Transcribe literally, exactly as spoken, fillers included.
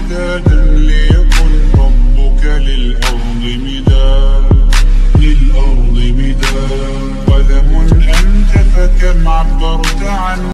مدادا ليكن ربك للأرض مداد للأرض مداد قلم أنت فكم عبرت عنه